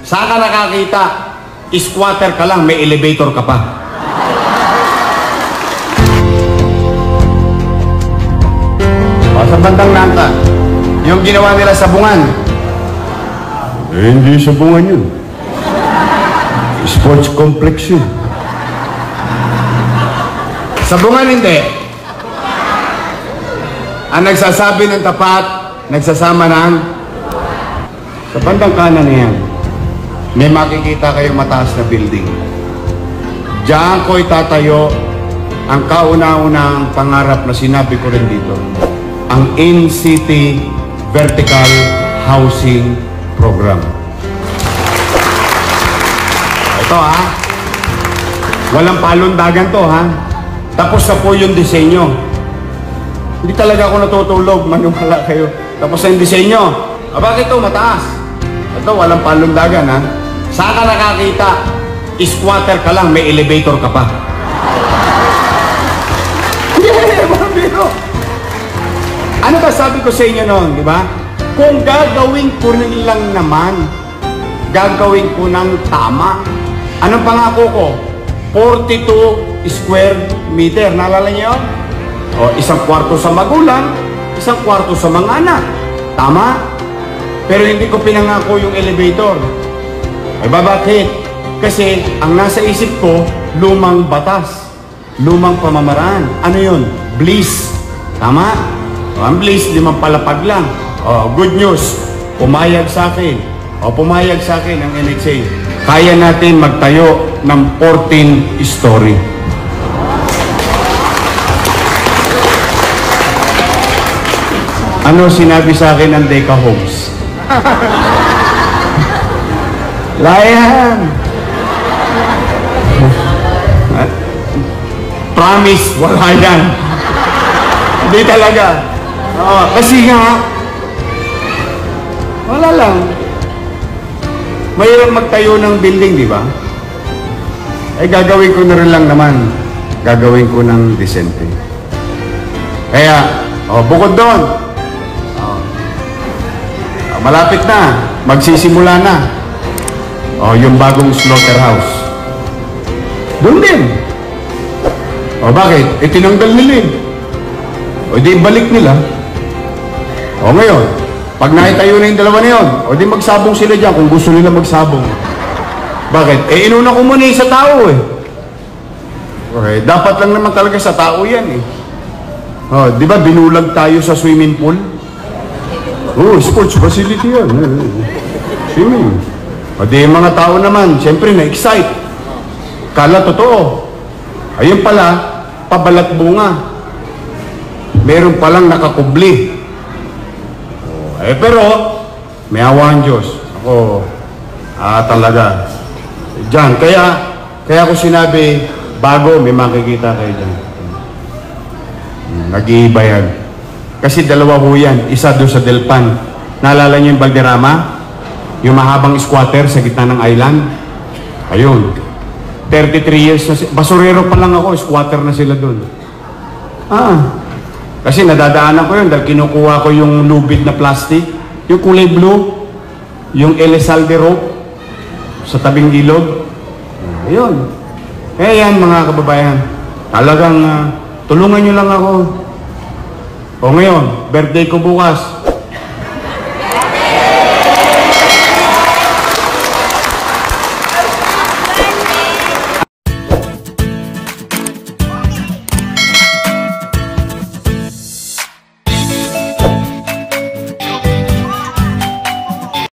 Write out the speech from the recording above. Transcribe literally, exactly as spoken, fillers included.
Saan ka nakakita? Squatter ka lang, may elevator ka pa. O, sa bandang Nangka, yung ginawa nila sa Bungan. Eh, hindi sa Bungan yun. Sports complex yun. Sa Bungan hindi. Ang nagsasabi ng tapat, nagsasama ng sa bandang kanan na yan. May makikita kayong mataas na building. Diyan ko itatayo ang kauna-unang pangarap na sinabi ko rin dito. Ang in-city vertical housing program. Ito ha. Walang palundagan to ha. Tapos na po yung disenyo. Hindi talaga ako natutulog. Maniwala kayo. Tapos na yung disenyo. Ah, bakit ito? Mataas. Ito, walang palundagan ha. Saan ka nakakita? Squatter ka lang, may elevator ka pa. Yeah, mabiro. Ano ba sabi ko sa inyo noon, di ba? Kung gagawin ko rin lang naman, gagawin ko ng tama. Anong pangako ko? forty-two square meter. Naalala niyo? O, isang kwarto sa magulang, isang kwarto sa mga anak. Tama? Pero hindi ko pinangako yung elevator. Ay ba bakit? Kasi ang nasa isip ko, lumang batas. Lumang pamamaraan. Ano yun? Bliss. Tama? O, ang bliss, limang palapag lang. O, good news. Pumayag sa akin. O, pumayag sa akin ang N H A. Kaya natin magtayo ng fourteen story. Ano sinabi sa akin ng Deca Homes? Layan! Promise, wala yan. Hindi talaga. Oo, kasi nga, wala lang. Mayroong magtayo ng building, di ba? Eh, gagawin ko na rin lang naman. Gagawin ko ng disente. Kaya, oh, bukod doon, oh, malapit na, magsisimula na. Oh, yung bagong slaughterhouse. Doon din. O bakit? E tinanggal nila eh. O di balik nila. O ngayon, pag nakitayo na yung dalawa na yun, o di magsabong sila dyan kung gusto nila magsabong. Bakit? Eh inuna ko muna sa tao eh. Okay, dapat lang naman talaga sa tao yan eh. O, di ba binulag tayo sa swimming pool? Oh, sports facility yan. Swimming. O di mga tao naman, siyempre na-excite. Kala totoo. Ayun pala, pabalat bunga. Meron palang nakakubli. O, eh pero, may awa ang Diyos. Ako, ah talaga. Diyan, kaya, kaya ako sinabi, bago may makikita kayo dyan. Nag-iiba yan. Kasi dalawa ho yan, isa doon sa Delpan. Naalala niyo yung Valderrama? Yung mahabang squatter sa gitna ng island. Ayun. thirty-three years na sila. Basurero pa lang ako, squatter na sila doon. Ah. Kasi nadadaanan ko yun dahil kinukuha ko yung lubid na plastic. Yung kulay blue. Yung Elizalde rope. Sa tabing ilog. Ayun. Eh yan mga kababayan. Talagang uh, tulungan nyo lang ako. O ngayon, birthday ko bukas.